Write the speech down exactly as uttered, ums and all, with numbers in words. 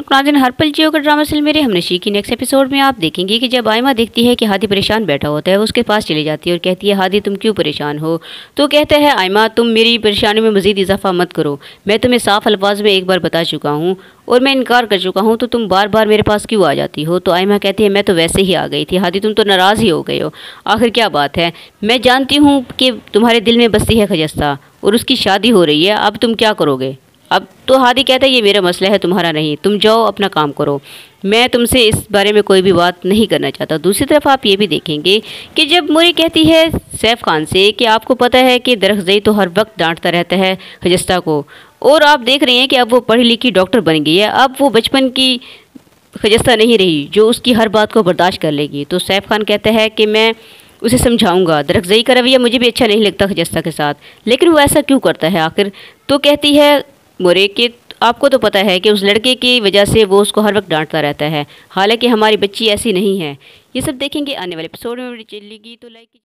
नाज़रीन, हर पल जियो का ड्रामा सीरियल मेरे हमनशी की नेक्स्ट एपिसोड में आप देखेंगे कि जब आयमा देखती है कि हादी परेशान बैठा होता है, वो उसके पास चली जाती है और कहती है, हादी तुम क्यों परेशान हो? तो कहता है, आयमा तुम मेरी परेशानी में मज़ीद इजाफा मत करो। मैं तुम्हें साफ अल्फाज में एक बार बता चुका हूँ और मैं इनकार कर चुका हूँ, तो तुम बार बार मेरे पास क्यों आ जाती हो? तो आयमा कहती है, मैं तो वैसे ही आ गई थी। हादी तुम तो नाराज़ ही हो गए हो। आखिर क्या बात है? मैं जानती हूँ कि तुम्हारे दिल में बसती है खजस्ता और उसकी शादी हो रही है। अब तुम क्या करोगे? अब तो हादी कहता है, ये मेरा मसला है, तुम्हारा नहीं। तुम जाओ अपना काम करो, मैं तुमसे इस बारे में कोई भी बात नहीं करना चाहता। दूसरी तरफ आप ये भी देखेंगे कि जब मोरी कहती है सैफ खान से कि आपको पता है कि दरख्ज़ई तो हर वक्त डांटता रहता है खजस्ता को, और आप देख रहे हैं कि अब वो पढ़ी लिखी डॉक्टर बन गई है, अब वो बचपन की खजस्ता नहीं रही जो उसकी हर बात को बर्दाश्त कर लेगी। तो सैफ खान कहता है कि मैं उसे समझाऊंगा, दरख्ज़ई का रवैया मुझे भी अच्छा नहीं लगता खजस्ता के साथ, लेकिन वो ऐसा क्यों करता है आखिर? तो कहती है मोरे कि आपको तो पता है कि उस लड़के की वजह से वो उसको हर वक्त डांटता रहता है, हालांकि हमारी बच्ची ऐसी नहीं है। ये सब देखेंगे आने वाले एपिसोड में। वीडियो चलेगी तो लाइक